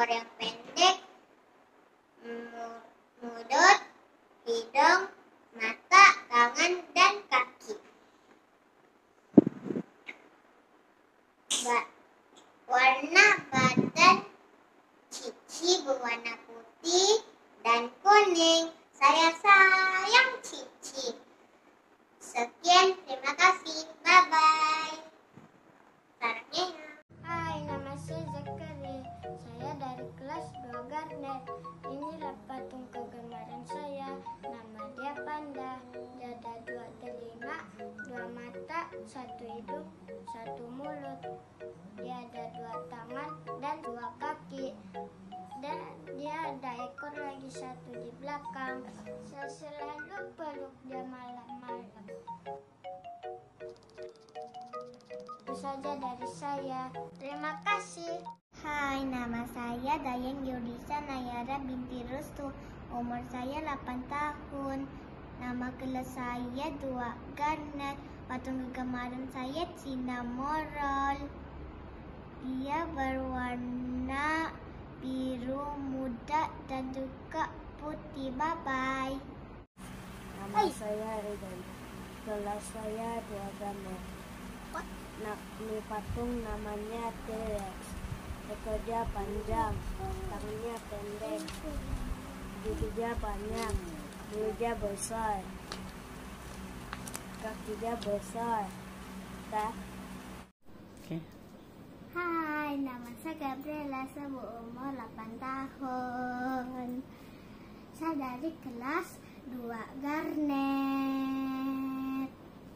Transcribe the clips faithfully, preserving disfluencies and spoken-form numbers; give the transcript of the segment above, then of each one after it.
ekor yang pendek, mulut, hidung, mata, tangan, dan kaki. Ba warna badan Cici berwarna putih dan kuning. Saya sayang Cici. Sekian, terima kasih. Bye-bye. Sarannya. Hai, nama saya Zakari. Saya dari kelas dua Garnet. Inilah patung kegemaran saya. Nama dia Panda. Dia ada dua telinga, dua mata, satu hidung, satu mulut. Dia ada dua tangan dan dua kaki. Dan dia ada ekor lagi satu di belakang. Saya selalu peluk dia malam-malam. Itu saja dari saya. Terima kasih. Hai, nama saya Dayang Yudisa Nayara binti Rustu. Umur saya delapan tahun. Nama kelas saya dua Garnet. Patung kegemaran saya Cinnamoroll. Dia berwarna biru muda dan juga putih. Bye-bye. Nama Hai. saya Ridan. Kelas saya dua Garnet. Nah, ini patung namanya T-Rex. Ekornya panjang, tangannya pendek, giginya banyak, mulutnya besar, kakinya besar. Dah. Oke. Okay. Hai, nama saya Gabriela, saya berumur delapan tahun. Saya dari kelas dua Garnet.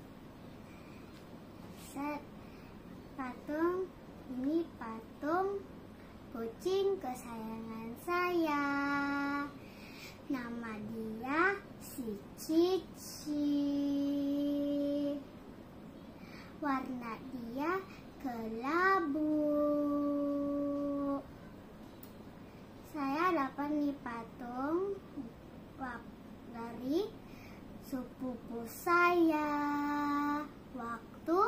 Saya patung ini patung kucing kesayangan saya. Nama dia si Cici. Warna dia kelabu. Saya dapat nih patung dari sepupu saya waktu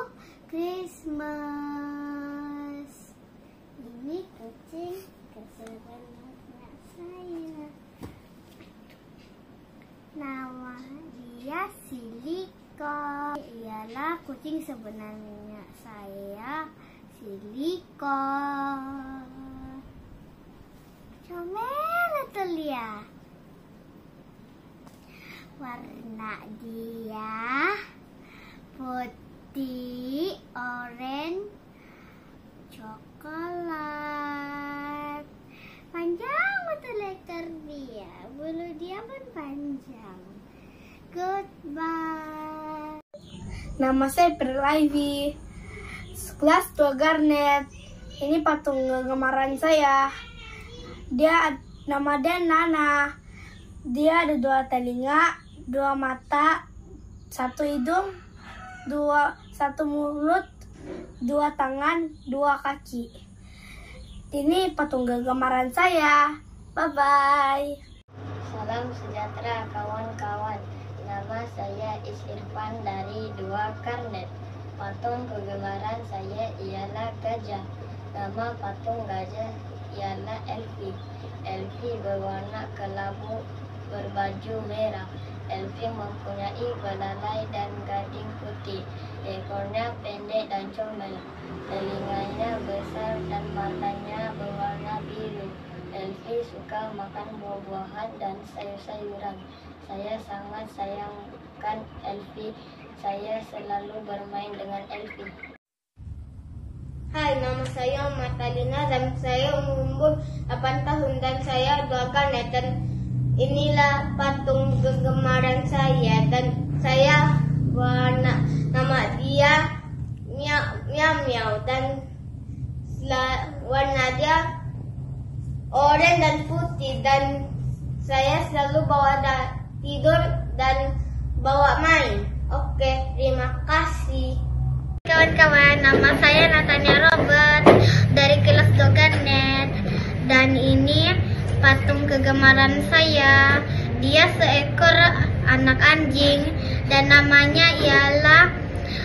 Christmas. Ini kucing kesayangan saya. Nama dia Siliko. Ialah kucing sebenarnya saya, Siliko. Comel betul ya. Warna dia putih, oranye, coklat. Panjang betul ekor dia. Bulu dia pun panjang. Goodbye. Nama saya Perlaivi. Kelas dua Garnet. Ini patung kegemaran saya. Dia nama dia Nana. Dia ada dua telinga, dua mata, satu hidung, dua satu mulut, dua tangan, dua kaki. Ini patung kegemaran saya. Bye bye. Salam sejahtera kawan-kawan. Nama saya Is Irfan dari dua Garnet. Patung kegemaran saya ialah gajah. Nama patung gajah ialah Elfi. Elfi berwarna kelabu, berbaju merah. Elfi mempunyai belalai dan gading putih. Ekornya pendek dan comel. Telinganya besar dan matanya berwarna biru. Elfi suka makan buah-buahan dan sayur-sayuran. Saya sangat sayangkan Elfi. Saya selalu bermain dengan Elfi. Hai, nama saya Matalina dan saya umur delapan tahun dan saya dua Garnet dan inilah patung kegemaran saya dan saya warna nama dia Miau Miau, miau dan warna dia oranye dan putih dan saya selalu bawa da, tidur dan bawa main. Oke, terima kasih. Kawan-kawan, nama saya Natania Robert dari kelas dua Garnet. Dan ini patung kegemaran saya. Dia seekor anak anjing dan namanya ialah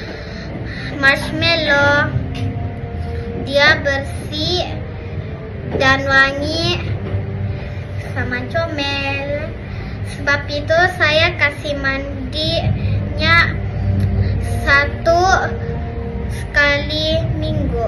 Marshmallow. Dia bersih dan wangi sama comel. Sebab itu saya kasih mandinya satu sekali minggu.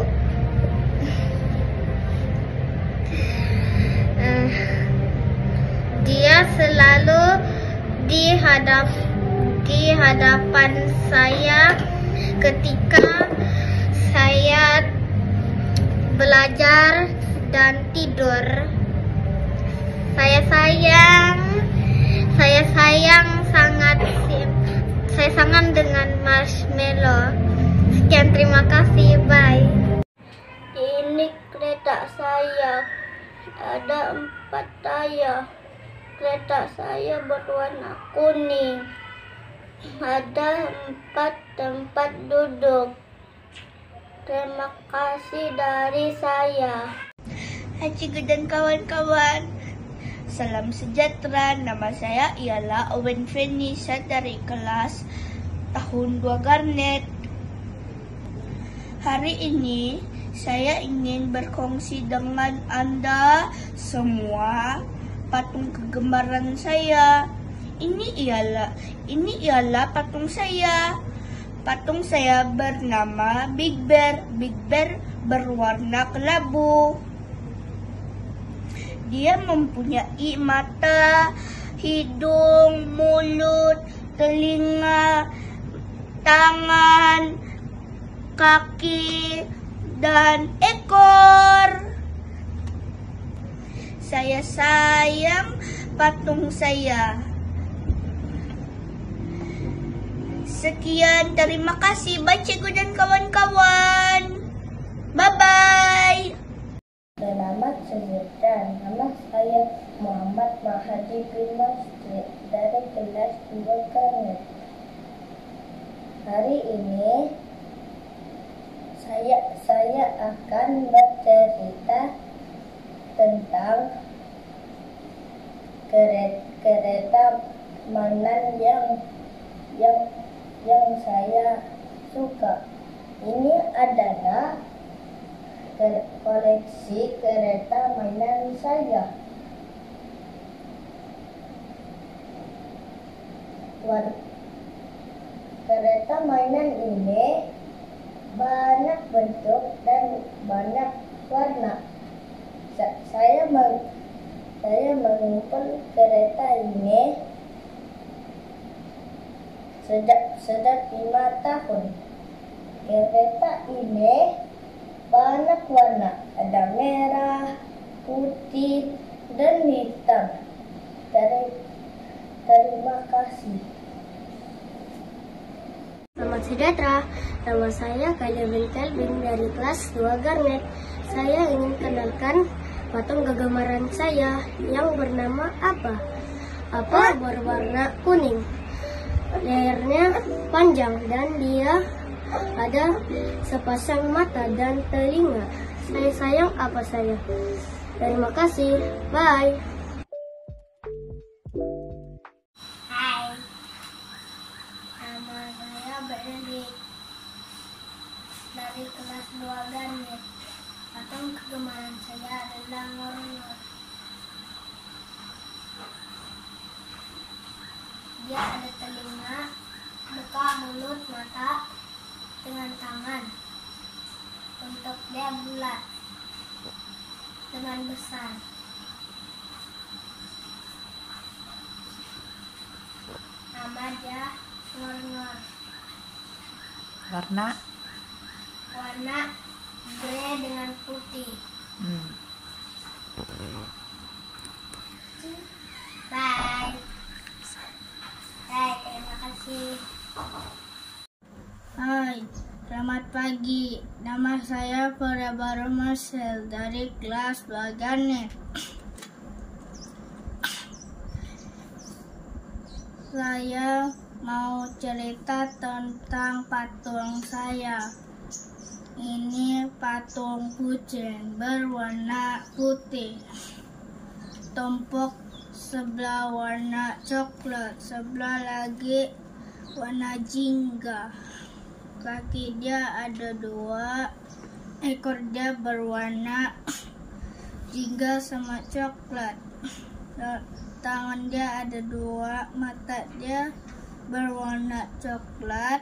Uh, dia selalu di hadap di hadapan saya ketika saya belajar dan tidur. Saya sayang, saya sayang sangat, saya sangat dengan marshmallow. Sekian, terima kasih, bye. Ini kereta saya, ada empat tayar. Kereta saya berwarna kuning. Ada empat tempat duduk. Terima kasih dari saya. Hai cikgu dan kawan-kawan, salam sejahtera. Nama saya ialah Owen Fenisa dari kelas tahun dua Garnet. Hari ini saya ingin berkongsi dengan Anda semua patung kegemaran saya. Ini ialah ini ialah patung saya. Patung saya bernama Big Bear. Big Bear berwarna kelabu. Dia mempunyai mata, hidung, mulut, telinga, tangan, kaki, dan ekor. Saya sayang patung saya. Sekian, terima kasih. Bye cikgu dan kawan-kawan. Bye-bye. Selamat sejahtera, nama saya Muhammad Mahadi bin Masjid dari kelas dua Garnet. Hari ini saya saya akan bercerita tentang kereta, kereta mainan yang yang yang saya suka. Ini adalah koleksi kereta mainan saya. War kereta mainan ini banyak bentuk dan banyak warna. Sa saya meng saya mengumpul kereta ini sejak sejak lima tahun. Kereta ini banyak warna, ada merah, putih, dan hitam. Terima kasih. Selamat sejahtera, nama saya Calvin Calvin dari kelas dua Garnet. Saya ingin kenalkan patung kegemaran saya yang bernama apa? Apa berwarna kuning. Lehernya panjang dan dia ada sepasang mata dan telinga. Saya sayang apa saya. Terima kasih. Bye. Hai, nama saya Benedict dari kelas dua Garnet. Patung kegemaran saya adalah ngor-ngor. Dia ada telinga, muka, mulut, mata, dengan tangan. Bentuk dia bulat dengan besar. Nama dia ngor-ngor. Warna? Warna grey dengan putih. Hmm. Bye. Bye, terima kasih. Hai, selamat pagi. Nama saya Forever Marcel dari kelas dua Garnet. Saya mau cerita tentang patung saya. Ini patung kucing berwarna putih. Tumpuk sebelah warna coklat, sebelah lagi warna jingga. Kaki dia ada dua, ekor dia berwarna jingga sama coklat. Tangan dia ada dua, mata dia berwarna coklat,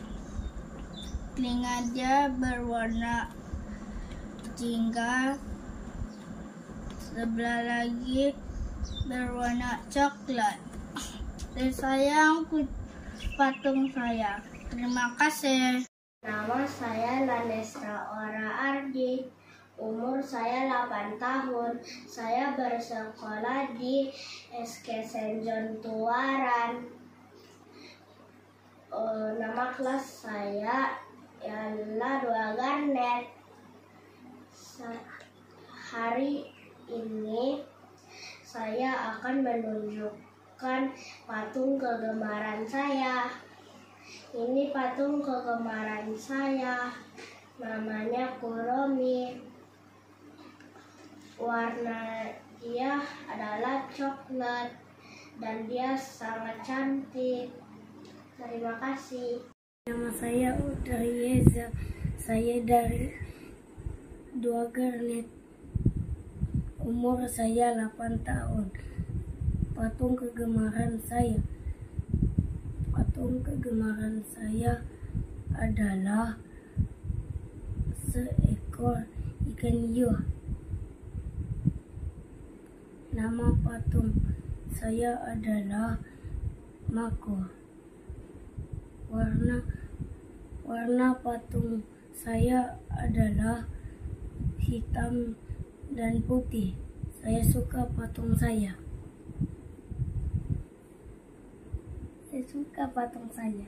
telinga dia berwarna jingga, sebelah lagi berwarna coklat. Dan sayang patung saya. Terima kasih. Nama saya Lanestra Ora Ardi. Umur saya delapan tahun. Saya bersekolah di S K Saint John Tuaran. Uh, nama kelas saya ialah Dua Garnet. Sa- hari ini saya akan menunjukkan patung kegemaran saya. Ini patung kegemaran saya. Namanya Kuromi. Warna dia adalah coklat dan dia sangat cantik. Terima kasih. Nama saya Udayeza. Saya dari Dua Garnet. Umur saya delapan tahun. Patung kegemaran saya. Patung kegemaran saya adalah seekor ikan hiu. Nama patung saya adalah Mako. Warna warna patung saya adalah hitam dan putih. Saya suka patung saya. Saya suka patung saya.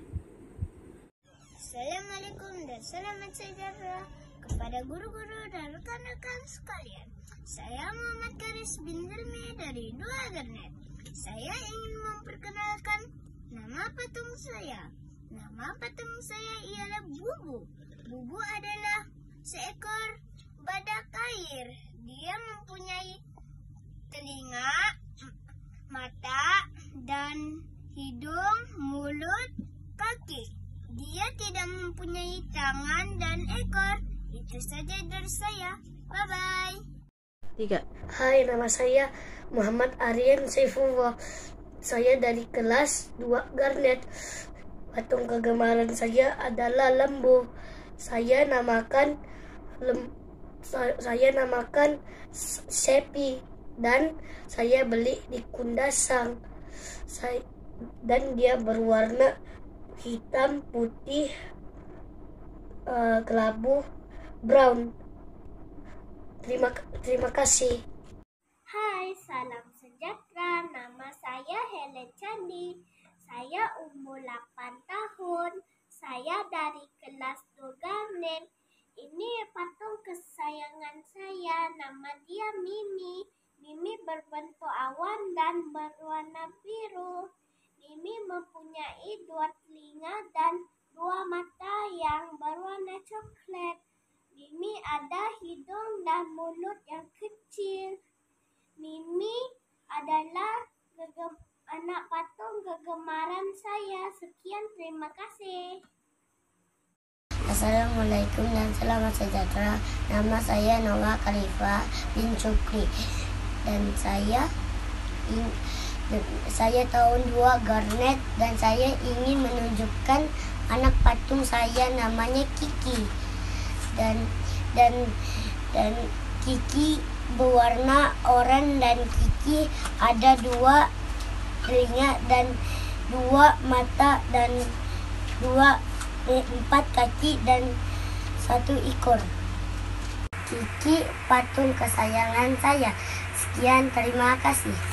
Assalamualaikum dan selamat sejahtera kepada guru-guru dan rekan-rekan sekalian. Saya Muhammad Karis bin Zilmi dari Dua Garnet. Saya ingin memperkenalkan nama patung saya. Nama patung saya ialah Bubu. Bubu adalah seekor badak air. Dia mempunyai telinga, mata, dan hidung, mulut, kaki. Dia tidak mempunyai tangan dan ekor. Itu saja dari saya. Bye-bye. Tiga. Hai, nama saya Muhammad Aryan Saifullah. Saya dari kelas dua Garnet. Patung kegemaran saya adalah lembu. Saya namakan lem, saya namakan Sepi dan saya beli di Kundasang. Saya, dan dia berwarna hitam, putih, uh, kelabu, brown. Terima, terima kasih. Hai, salam sejahtera. Nama saya Helen Candi. Saya umur delapan tahun. Saya dari kelas dua Garnet. Ini patung kesayangan saya. Nama dia Mimi. Mimi berbentuk awan dan berwarna biru. Mimi mempunyai dua telinga dan dua mata yang berwarna coklat. Mimi ada hidung dan mulut yang kecil. Mimi adalah gegem- anak patung kegemaran saya. Sekian, terima kasih. Assalamualaikum dan selamat sejahtera. Nama saya Noah Khalifa bin Cukri dan saya in, saya tahun dua Garnet dan saya ingin menunjukkan anak patung saya namanya Kiki. Dan dan dan Kiki berwarna oranye dan Kiki ada dua telinga dan dua mata dan dua eh, empat kaki dan satu ekor. Kiki patung kesayangan saya. Sekian, terima kasih.